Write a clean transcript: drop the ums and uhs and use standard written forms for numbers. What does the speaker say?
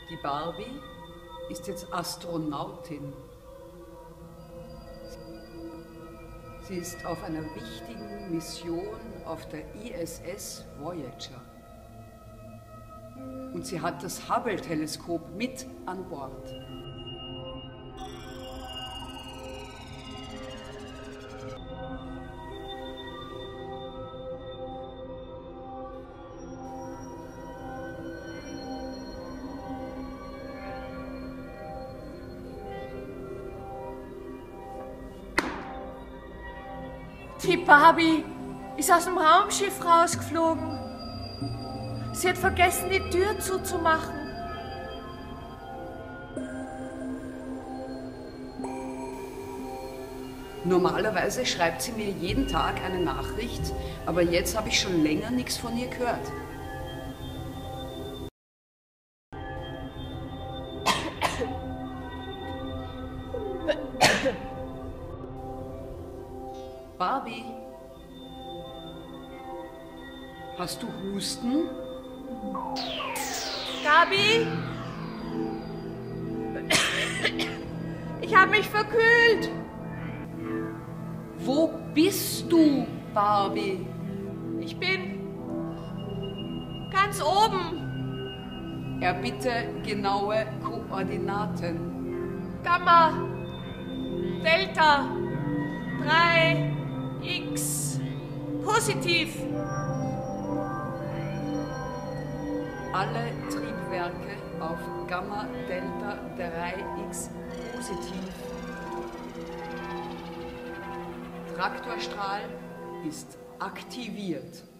Die Barbie ist jetzt Astronautin. Sie ist auf einer wichtigen Mission auf der ISS Voyager. Und sie hat das Hubble-Teleskop mit an Bord. Die Barbie ist aus dem Raumschiff rausgeflogen. Sie hat vergessen, die Tür zuzumachen. Normalerweise schreibt sie mir jeden Tag eine Nachricht, aber jetzt habe ich schon länger nichts von ihr gehört. Barbie, hast du Husten? Gabi? Ich habe mich verkühlt. Wo bist du, Barbie? Ich bin ganz oben. Erbitte genaue Koordinaten. Gamma, Delta, 3, X, positiv. Alle Triebwerke auf Gamma Delta 3X positiv. Traktorstrahl ist aktiviert.